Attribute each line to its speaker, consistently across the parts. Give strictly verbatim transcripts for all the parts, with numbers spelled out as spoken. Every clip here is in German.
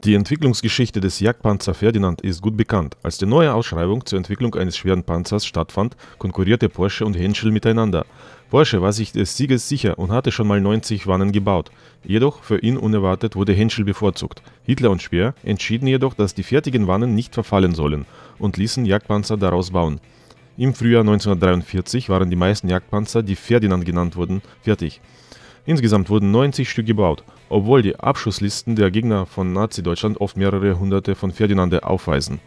Speaker 1: Die Entwicklungsgeschichte des Jagdpanzer Ferdinand ist gut bekannt. Als die neue Ausschreibung zur Entwicklung eines schweren Panzers stattfand, konkurrierte Porsche und Henschel miteinander. Porsche war sich des Sieges sicher und hatte schon mal neunzig Wannen gebaut. Jedoch, für ihn unerwartet, wurde Henschel bevorzugt. Hitler und Speer entschieden jedoch, dass die fertigen Wannen nicht verfallen sollen und ließen Jagdpanzer daraus bauen. Im Frühjahr neunzehnhundertdreiundvierzig waren die meisten Jagdpanzer, die Ferdinand genannt wurden, fertig. Insgesamt wurden neunzig Stück gebaut, obwohl die Abschusslisten der Gegner von Nazi-Deutschland oft mehrere hunderte von Ferdinande aufweisen.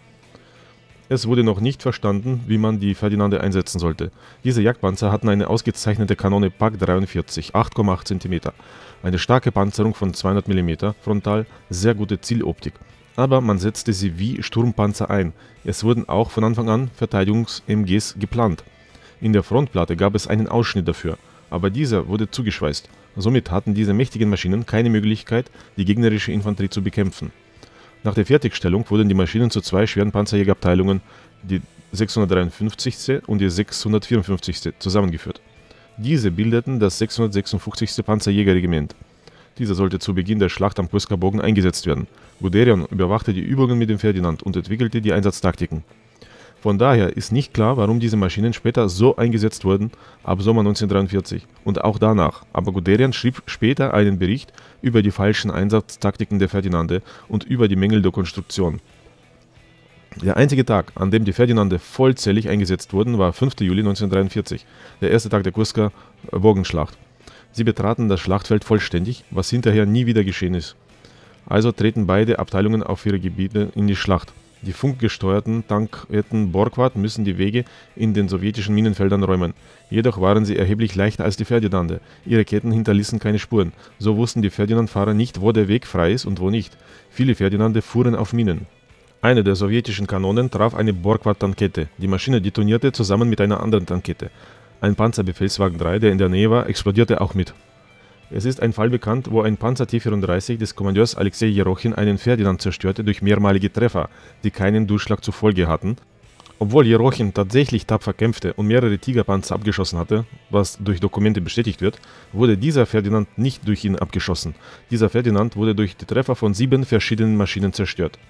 Speaker 1: Es wurde noch nicht verstanden, wie man die Ferdinande einsetzen sollte. Diese Jagdpanzer hatten eine ausgezeichnete Kanone Pak dreiundvierzig, acht Komma acht Zentimeter, eine starke Panzerung von zweihundert Millimeter frontal, sehr gute Zieloptik. Aber man setzte sie wie Sturmpanzer ein. Es wurden auch von Anfang an Verteidigungs-M Gs geplant. In der Frontplatte gab es einen Ausschnitt dafür, aber dieser wurde zugeschweißt. Somit hatten diese mächtigen Maschinen keine Möglichkeit, die gegnerische Infanterie zu bekämpfen. Nach der Fertigstellung wurden die Maschinen zu zwei schweren Panzerjägerabteilungen, die sechshundertdreiundfünfzigste und die sechshundertvierundfünfzigste zusammengeführt. Diese bildeten das sechshundertsechsundfünfzigste Panzerjägerregiment. Dieser sollte zu Beginn der Schlacht am Kursker Bogen eingesetzt werden. Guderian überwachte die Übungen mit dem Ferdinand und entwickelte die Einsatztaktiken. Von daher ist nicht klar, warum diese Maschinen später so eingesetzt wurden, ab Sommer neunzehnhundertdreiundvierzig und auch danach, aber Guderian schrieb später einen Bericht über die falschen Einsatztaktiken der Ferdinande und über die Mängel der Konstruktion. Der einzige Tag, an dem die Ferdinande vollzählig eingesetzt wurden, war fünfter Juli neunzehnhundertdreiundvierzig, der erste Tag der Kursker Bogenschlacht. Sie betraten das Schlachtfeld vollständig, was hinterher nie wieder geschehen ist. Also treten beide Abteilungen auf ihre Gebiete in die Schlacht. Die funkgesteuerten Tankketten Borgward müssen die Wege in den sowjetischen Minenfeldern räumen. Jedoch waren sie erheblich leichter als die Ferdinande. Ihre Ketten hinterließen keine Spuren. So wussten die Ferdinand-Fahrer nicht, wo der Weg frei ist und wo nicht. Viele Ferdinande fuhren auf Minen. Eine der sowjetischen Kanonen traf eine Borgward-Tankette. Die Maschine detonierte zusammen mit einer anderen Tankette. Ein Panzerbefehlswagen drei, der in der Nähe war, explodierte auch mit. Es ist ein Fall bekannt, wo ein Panzer T vierunddreißig des Kommandeurs Alexei Jerochin einen Ferdinand zerstörte durch mehrmalige Treffer, die keinen Durchschlag zur Folge hatten. Obwohl Jerochin tatsächlich tapfer kämpfte und mehrere Tigerpanzer abgeschossen hatte, was durch Dokumente bestätigt wird, wurde dieser Ferdinand nicht durch ihn abgeschossen. Dieser Ferdinand wurde durch die Treffer von sieben verschiedenen Maschinen zerstört.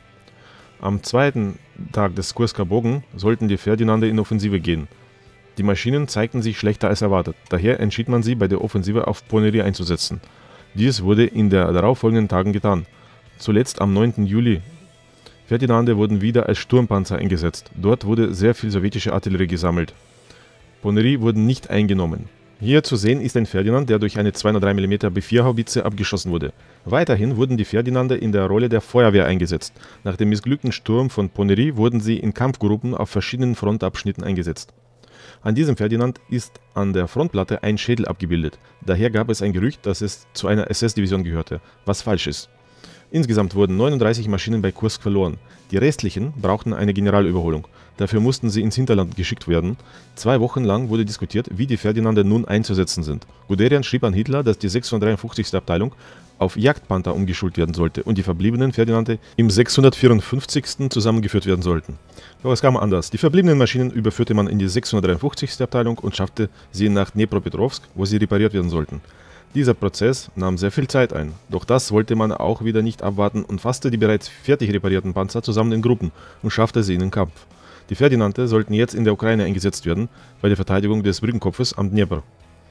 Speaker 1: Am zweiten Tag des Kursker Bogen sollten die Ferdinande in Offensive gehen. Die Maschinen zeigten sich schlechter als erwartet, daher entschied man sie bei der Offensive auf Ponneri einzusetzen. Dies wurde in den darauffolgenden Tagen getan. Zuletzt am neunten Juli. Ferdinande wurden wieder als Sturmpanzer eingesetzt. Dort wurde sehr viel sowjetische Artillerie gesammelt. Ponneri wurden nicht eingenommen. Hier zu sehen ist ein Ferdinand, der durch eine zweihundertdrei Millimeter B vier Haubitze abgeschossen wurde. Weiterhin wurden die Ferdinande in der Rolle der Feuerwehr eingesetzt. Nach dem missglückten Sturm von Ponneri wurden sie in Kampfgruppen auf verschiedenen Frontabschnitten eingesetzt. An diesem Ferdinand ist an der Frontplatte ein Schädel abgebildet. Daher gab es ein Gerücht, dass es zu einer S S-Division gehörte, was falsch ist. Insgesamt wurden neununddreißig Maschinen bei Kursk verloren. Die restlichen brauchten eine Generalüberholung. Dafür mussten sie ins Hinterland geschickt werden. Zwei Wochen lang wurde diskutiert, wie die Ferdinande nun einzusetzen sind. Guderian schrieb an Hitler, dass die sechshundertdreiundfünfzigste Abteilung auf Jagdpanther umgeschult werden sollte und die verbliebenen Ferdinande im sechshundertvierundfünfzigsten zusammengeführt werden sollten. Doch es kam anders. Die verbliebenen Maschinen überführte man in die sechshundertdreiundfünfzigste Abteilung und schaffte sie nach Dnepropetrovsk, wo sie repariert werden sollten. Dieser Prozess nahm sehr viel Zeit ein, doch das wollte man auch wieder nicht abwarten und fasste die bereits fertig reparierten Panzer zusammen in Gruppen und schaffte sie in den Kampf. Die Ferdinande sollten jetzt in der Ukraine eingesetzt werden, bei der Verteidigung des Brückenkopfes am Dnepr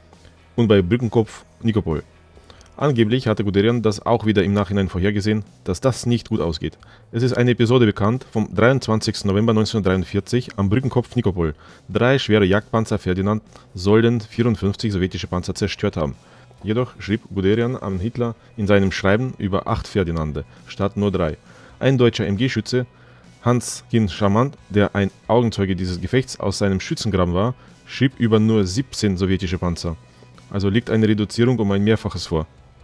Speaker 1: und bei Brückenkopf Nikopol. Angeblich hatte Guderian das auch wieder im Nachhinein vorhergesehen, dass das nicht gut ausgeht. Es ist eine Episode bekannt vom dreiundzwanzigsten November neunzehnhundertdreiundvierzig am Brückenkopf Nikopol. Drei schwere Jagdpanzer Ferdinand sollen vierundfünfzig sowjetische Panzer zerstört haben. Jedoch schrieb Guderian an Hitler in seinem Schreiben über acht Ferdinande, statt nur drei. Ein deutscher M G-Schütze, Hans-Hin Charmant, der ein Augenzeuge dieses Gefechts aus seinem Schützengraben war, schrieb über nur siebzehn sowjetische Panzer. Also liegt eine Reduzierung um ein Mehrfaches vor.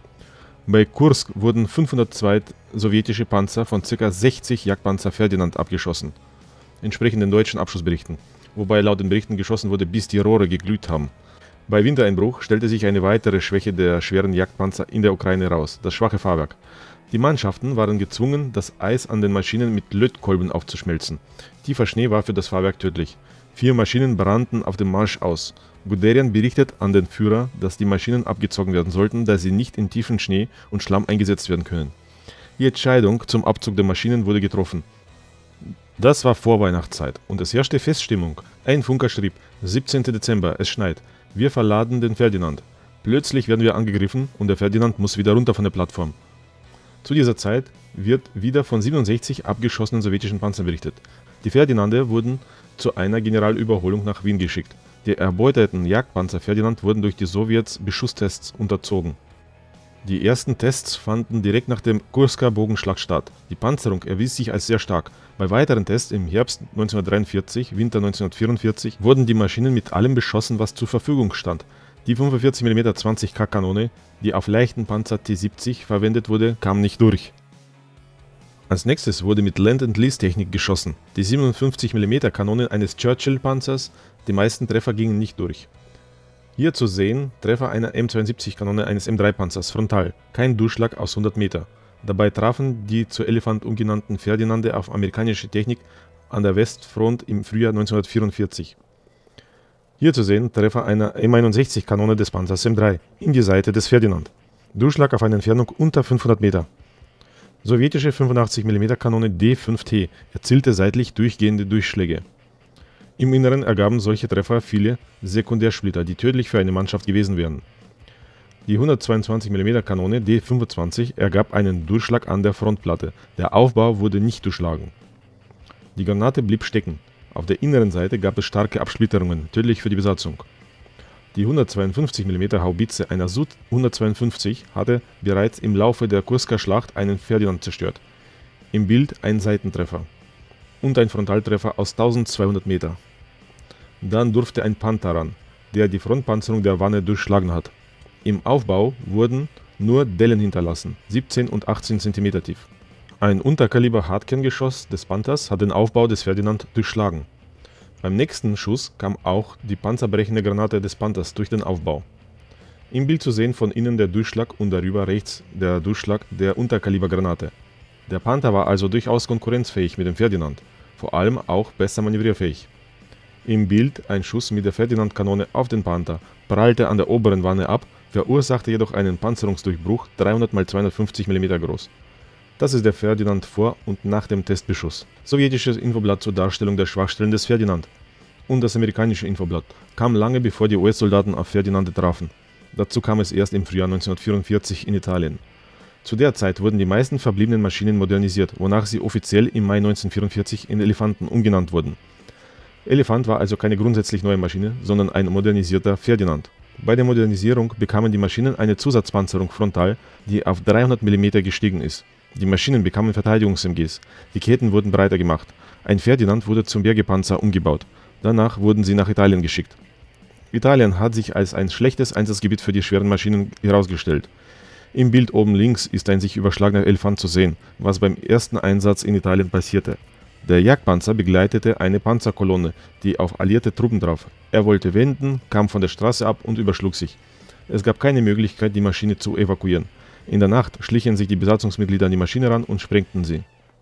Speaker 1: Bei Kursk wurden fünfhundertzwei sowjetische Panzer von ca. sechzig Jagdpanzer Ferdinand abgeschossen, entsprechend den deutschen Abschussberichten, wobei laut den Berichten geschossen wurde, bis die Rohre geglüht haben. Bei Wintereinbruch stellte sich eine weitere Schwäche der schweren Jagdpanzer in der Ukraine heraus, das schwache Fahrwerk. Die Mannschaften waren gezwungen, das Eis an den Maschinen mit Lötkolben aufzuschmelzen. Tiefer Schnee war für das Fahrwerk tödlich. Vier Maschinen brannten auf dem Marsch aus. Guderian berichtet an den Führer, dass die Maschinen abgezogen werden sollten, da sie nicht in tiefen Schnee und Schlamm eingesetzt werden können. Die Entscheidung zum Abzug der Maschinen wurde getroffen. Das war Vorweihnachtszeit und es herrschte Feststimmung. Ein Funker schrieb: siebzehnter Dezember, es schneit. Wir verladen den Ferdinand. Plötzlich werden wir angegriffen und der Ferdinand muss wieder runter von der Plattform. Zu dieser Zeit wird wieder von siebenundsechzig abgeschossenen sowjetischen Panzern berichtet. Die Ferdinande wurden zu einer Generalüberholung nach Wien geschickt. Die erbeuteten Jagdpanzer Ferdinand wurden durch die Sowjets Beschusstests unterzogen. Die ersten Tests fanden direkt nach dem Kursker Bogenschlag statt. Die Panzerung erwies sich als sehr stark. Bei weiteren Tests im Herbst neunzehnhundertdreiundvierzig, Winter neunzehnhundertvierundvierzig wurden die Maschinen mit allem beschossen, was zur Verfügung stand. Die fünfundvierzig Millimeter zwanzig K Kanone, die auf leichten Panzer T siebzig verwendet wurde, kam nicht durch. Als nächstes wurde mit Lend-and-Lease-Technik geschossen. Die siebenundfünfzig Millimeter Kanonen eines Churchill-Panzers, die meisten Treffer gingen nicht durch. Hier zu sehen Treffer einer M zweiundsiebzig Kanone eines M drei Panzers frontal, kein Durchschlag aus hundert Meter. Dabei trafen die zu Elephant umgenannten Ferdinande auf amerikanische Technik an der Westfront im Frühjahr neunzehnhundertvierundvierzig. Hier zu sehen Treffer einer M einundsechzig Kanone des Panzers M drei in die Seite des Ferdinand. Durchschlag auf eine Entfernung unter fünfhundert Meter. Sowjetische fünfundachtzig Millimeter Kanone D fünf T erzielte seitlich durchgehende Durchschläge. Im Inneren ergaben solche Treffer viele Sekundärsplitter, die tödlich für eine Mannschaft gewesen wären. Die hundertzweiundzwanzig Millimeter Kanone D fünfundzwanzig ergab einen Durchschlag an der Frontplatte. Der Aufbau wurde nicht durchschlagen. Die Granate blieb stecken. Auf der inneren Seite gab es starke Absplitterungen, tödlich für die Besatzung. Die hundertzweiundfünfzig Millimeter Haubitze einer Sud hundertzweiundfünfzig hatte bereits im Laufe der Kursker Schlacht einen Ferdinand zerstört. Im Bild ein Seitentreffer und ein Frontaltreffer aus eintausendzweihundert Meter. Dann durfte ein Panther ran, der die Frontpanzerung der Wanne durchschlagen hat. Im Aufbau wurden nur Dellen hinterlassen, siebzehn und achtzehn Zentimeter tief. Ein Unterkaliber-Hartkerngeschoss des Panthers hat den Aufbau des Ferdinand durchschlagen. Beim nächsten Schuss kam auch die panzerbrechende Granate des Panthers durch den Aufbau. Im Bild zu sehen von innen der Durchschlag und darüber rechts der Durchschlag der Unterkalibergranate. Der Panther war also durchaus konkurrenzfähig mit dem Ferdinand, vor allem auch besser manövrierfähig. Im Bild ein Schuss mit der Ferdinand-Kanone auf den Panther, prallte an der oberen Wanne ab, verursachte jedoch einen Panzerungsdurchbruch dreihundert mal zweihundertfünfzig Millimeter groß. Das ist der Ferdinand vor und nach dem Testbeschuss. Sowjetisches Infoblatt zur Darstellung der Schwachstellen des Ferdinand. Und das amerikanische Infoblatt kam lange bevor die U S-Soldaten auf Ferdinande trafen. Dazu kam es erst im Frühjahr neunzehnhundertvierundvierzig in Italien. Zu der Zeit wurden die meisten verbliebenen Maschinen modernisiert, wonach sie offiziell im Mai neunzehnhundertvierundvierzig in Elephanten umgenannt wurden. Elephant war also keine grundsätzlich neue Maschine, sondern ein modernisierter Ferdinand. Bei der Modernisierung bekamen die Maschinen eine Zusatzpanzerung frontal, die auf dreihundert Millimeter gestiegen ist. Die Maschinen bekamen Verteidigungs-M Gs. Die Ketten wurden breiter gemacht. Ein Ferdinand wurde zum Bergepanzer umgebaut. Danach wurden sie nach Italien geschickt. Italien hat sich als ein schlechtes Einsatzgebiet für die schweren Maschinen herausgestellt. Im Bild oben links ist ein sich überschlagener Elefant zu sehen, was beim ersten Einsatz in Italien passierte. Der Jagdpanzer begleitete eine Panzerkolonne, die auf alliierte Truppen traf. Er wollte wenden, kam von der Straße ab und überschlug sich. Es gab keine Möglichkeit, die Maschine zu evakuieren. In der Nacht schlichen sich die Besatzungsmitglieder an die Maschine ran und sprengten sie.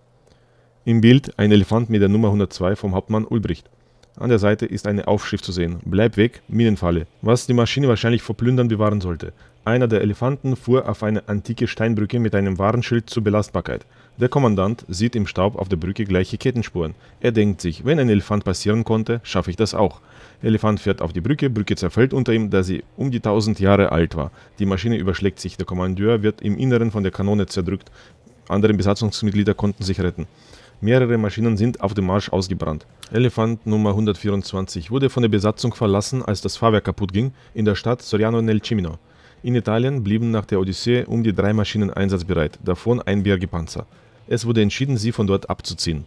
Speaker 1: Im Bild ein Elefant mit der Nummer hundertzwei vom Hauptmann Ulbricht. An der Seite ist eine Aufschrift zu sehen: Bleib weg, Minenfalle, was die Maschine wahrscheinlich vor Plündern bewahren sollte. Einer der Elefanten fuhr auf eine antike Steinbrücke mit einem Warnschild zur Belastbarkeit. Der Kommandant sieht im Staub auf der Brücke gleiche Kettenspuren. Er denkt sich, wenn ein Elefant passieren konnte, schaffe ich das auch. Der Elefant fährt auf die Brücke, Brücke zerfällt unter ihm, da sie um die tausend Jahre alt war. Die Maschine überschlägt sich, der Kommandeur wird im Inneren von der Kanone zerdrückt. Andere Besatzungsmitglieder konnten sich retten. Mehrere Maschinen sind auf dem Marsch ausgebrannt. Elefant Nummer hundertvierundzwanzig wurde von der Besatzung verlassen, als das Fahrwerk kaputt ging, in der Stadt Soriano nel Cimino. In Italien blieben nach der Odyssee um die drei Maschinen einsatzbereit, davon ein Bergepanzer. Es wurde entschieden, sie von dort abzuziehen.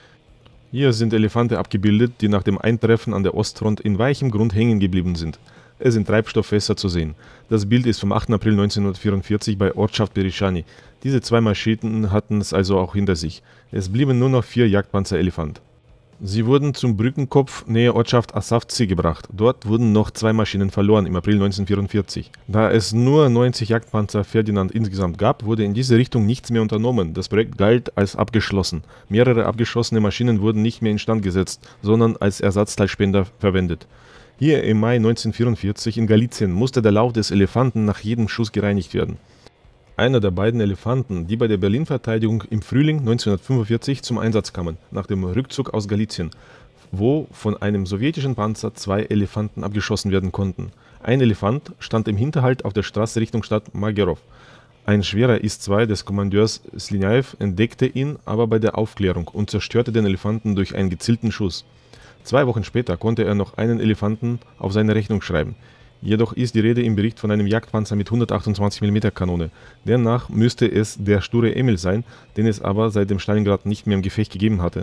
Speaker 1: Hier sind Elefante abgebildet, die nach dem Eintreffen an der Ostfront in weichem Grund hängen geblieben sind. Es sind Treibstofffässer zu sehen. Das Bild ist vom achten April neunzehnhundertvierundvierzig bei Ortschaft Berisciani. Diese zwei Maschinen hatten es also auch hinter sich. Es blieben nur noch vier Jagdpanzer Elefant. Sie wurden zum Brückenkopf nähe Ortschaft Assavci gebracht. Dort wurden noch zwei Maschinen verloren im April neunzehnhundertvierundvierzig. Da es nur neunzig Jagdpanzer Ferdinand insgesamt gab, wurde in diese Richtung nichts mehr unternommen. Das Projekt galt als abgeschlossen. Mehrere abgeschossene Maschinen wurden nicht mehr instand gesetzt, sondern als Ersatzteilspender verwendet. Hier im Mai neunzehnhundertvierundvierzig in Galizien musste der Lauf des Elefanten nach jedem Schuss gereinigt werden. Einer der beiden Elefanten, die bei der Berlin-Verteidigung im Frühling neunzehnhundertfünfundvierzig zum Einsatz kamen, nach dem Rückzug aus Galizien, wo von einem sowjetischen Panzer zwei Elefanten abgeschossen werden konnten. Ein Elefant stand im Hinterhalt auf der Straße Richtung Stadt Magerov. Ein schwerer I S zwei des Kommandeurs Slinaev entdeckte ihn aber bei der Aufklärung und zerstörte den Elefanten durch einen gezielten Schuss. Zwei Wochen später konnte er noch einen Elefanten auf seine Rechnung schreiben. Jedoch ist die Rede im Bericht von einem Jagdpanzer mit hundertachtundzwanzig Millimeter Kanone. Demnach müsste es der sture Emil sein, den es aber seit dem Stalingrad nicht mehr im Gefecht gegeben hatte.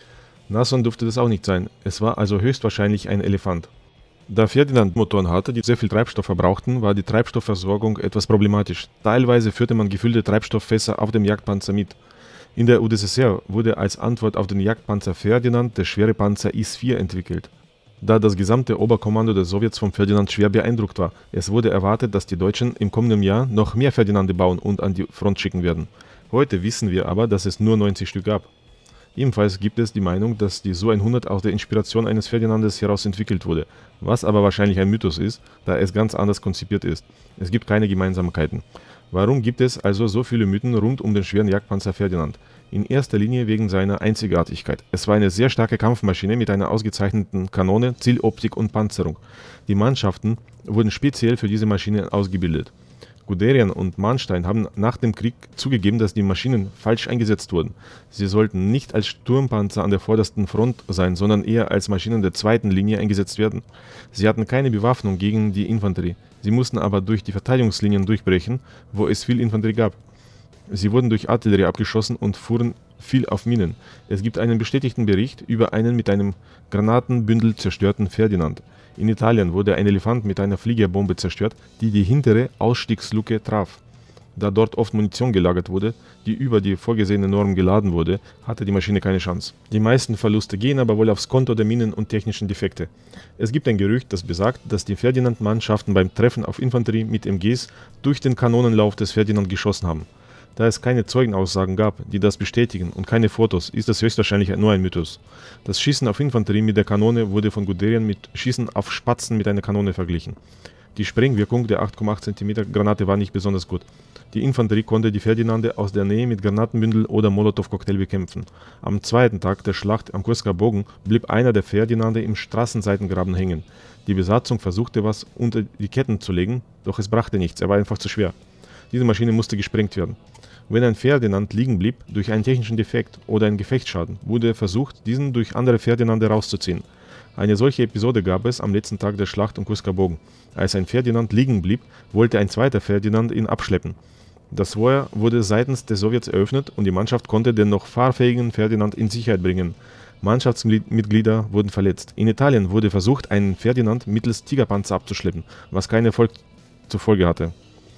Speaker 1: Nasson durfte das auch nicht sein, es war also höchstwahrscheinlich ein Elefant. Da Ferdinand Motoren hatte, die sehr viel Treibstoff verbrauchten, war die Treibstoffversorgung etwas problematisch. Teilweise führte man gefüllte Treibstofffässer auf dem Jagdpanzer mit. In der U d S S R wurde als Antwort auf den Jagdpanzer Ferdinand der schwere Panzer I S vier entwickelt. Da das gesamte Oberkommando der Sowjets von Ferdinand schwer beeindruckt war. Es wurde erwartet, dass die Deutschen im kommenden Jahr noch mehr Ferdinande bauen und an die Front schicken werden. Heute wissen wir aber, dass es nur neunzig Stück gab. Ebenfalls gibt es die Meinung, dass die Su hundert aus der Inspiration eines Ferdinandes heraus entwickelt wurde, was aber wahrscheinlich ein Mythos ist, da es ganz anders konzipiert ist. Es gibt keine Gemeinsamkeiten. Warum gibt es also so viele Mythen rund um den schweren Jagdpanzer Ferdinand? In erster Linie wegen seiner Einzigartigkeit. Es war eine sehr starke Kampfmaschine mit einer ausgezeichneten Kanone, Zieloptik und Panzerung. Die Mannschaften wurden speziell für diese Maschine ausgebildet. Guderian und Manstein haben nach dem Krieg zugegeben, dass die Maschinen falsch eingesetzt wurden. Sie sollten nicht als Sturmpanzer an der vordersten Front sein, sondern eher als Maschinen der zweiten Linie eingesetzt werden. Sie hatten keine Bewaffnung gegen die Infanterie. Sie mussten aber durch die Verteidigungslinien durchbrechen, wo es viel Infanterie gab. Sie wurden durch Artillerie abgeschossen und fuhren viel auf Minen. Es gibt einen bestätigten Bericht über einen mit einem Granatenbündel zerstörten Ferdinand. In Italien wurde ein Elefant mit einer Fliegerbombe zerstört, die die hintere Ausstiegsluke traf. Da dort oft Munition gelagert wurde, die über die vorgesehene Norm geladen wurde, hatte die Maschine keine Chance. Die meisten Verluste gehen aber wohl aufs Konto der Minen und technischen Defekte. Es gibt ein Gerücht, das besagt, dass die Ferdinand-Mannschaften beim Treffen auf Infanterie mit M Gs durch den Kanonenlauf des Ferdinand geschossen haben. Da es keine Zeugenaussagen gab, die das bestätigen, und keine Fotos, ist das höchstwahrscheinlich nur ein Mythos. Das Schießen auf Infanterie mit der Kanone wurde von Guderian mit Schießen auf Spatzen mit einer Kanone verglichen. Die Sprengwirkung der acht Komma acht Zentimeter Granate war nicht besonders gut. Die Infanterie konnte die Ferdinande aus der Nähe mit Granatenbündel oder Molotow-Cocktail bekämpfen. Am zweiten Tag der Schlacht am Kursker Bogen blieb einer der Ferdinande im Straßenseitengraben hängen. Die Besatzung versuchte, was unter die Ketten zu legen, doch es brachte nichts, er war einfach zu schwer. Diese Maschine musste gesprengt werden. Wenn ein Ferdinand liegen blieb, durch einen technischen Defekt oder einen Gefechtsschaden, wurde versucht, diesen durch andere Ferdinande rauszuziehen. Eine solche Episode gab es am letzten Tag der Schlacht um Kursker Bogen. Als ein Ferdinand liegen blieb, wollte ein zweiter Ferdinand ihn abschleppen. Das Feuer wurde seitens der Sowjets eröffnet und die Mannschaft konnte den noch fahrfähigen Ferdinand in Sicherheit bringen. Mannschaftsmitglieder wurden verletzt. In Italien wurde versucht, einen Ferdinand mittels Tigerpanzer abzuschleppen, was keinen Erfolg zur Folge hatte.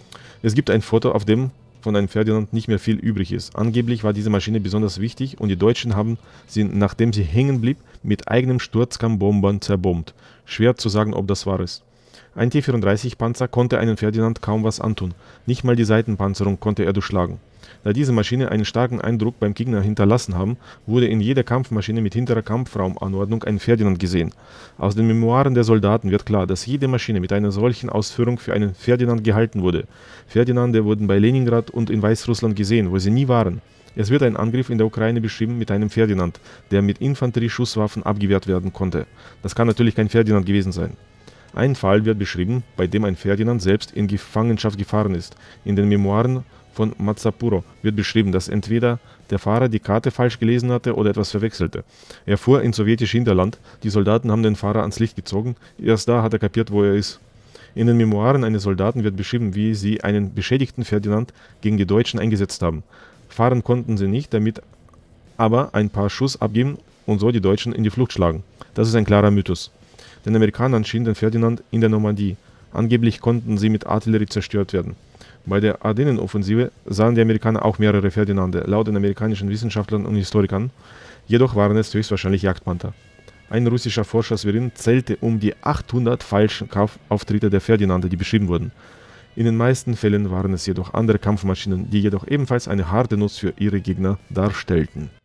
Speaker 1: Es gibt ein Foto, auf dem von einem Ferdinand nicht mehr viel übrig ist. Angeblich war diese Maschine besonders wichtig und die Deutschen haben sie, nachdem sie hängen blieb, mit eigenem Sturzkammbombern zerbombt. Schwer zu sagen, ob das wahr ist. Ein T vierunddreißig Panzer konnte einem Ferdinand kaum was antun. Nicht mal die Seitenpanzerung konnte er durchschlagen. Da diese Maschine einen starken Eindruck beim Gegner hinterlassen haben, wurde in jeder Kampfmaschine mit hinterer Kampfraumanordnung ein Ferdinand gesehen. Aus den Memoiren der Soldaten wird klar, dass jede Maschine mit einer solchen Ausführung für einen Ferdinand gehalten wurde. Ferdinande wurden bei Leningrad und in Weißrussland gesehen, wo sie nie waren. Es wird ein Angriff in der Ukraine beschrieben mit einem Ferdinand, der mit Infanterieschusswaffen abgewehrt werden konnte. Das kann natürlich kein Ferdinand gewesen sein. Ein Fall wird beschrieben, bei dem ein Ferdinand selbst in Gefangenschaft gefahren ist. In den Memoiren von Mazzapuro wird beschrieben, dass entweder der Fahrer die Karte falsch gelesen hatte oder etwas verwechselte. Er fuhr ins sowjetische Hinterland, die Soldaten haben den Fahrer ans Licht gezogen, erst da hat er kapiert, wo er ist. In den Memoiren eines Soldaten wird beschrieben, wie sie einen beschädigten Ferdinand gegen die Deutschen eingesetzt haben. Fahren konnten sie nicht, damit aber ein paar Schuss abgeben und so die Deutschen in die Flucht schlagen. Das ist ein klarer Mythos. Den Amerikanern schien den Ferdinand in der Normandie. Angeblich konnten sie mit Artillerie zerstört werden. Bei der Ardennenoffensive sahen die Amerikaner auch mehrere Ferdinande, laut den amerikanischen Wissenschaftlern und Historikern. Jedoch waren es höchstwahrscheinlich Jagdpanther. Ein russischer Forscher Sverin zählte um die achthundert falschen Kaufauftritte der Ferdinande, die beschrieben wurden. In den meisten Fällen waren es jedoch andere Kampfmaschinen, die jedoch ebenfalls eine harte Nuss für ihre Gegner darstellten.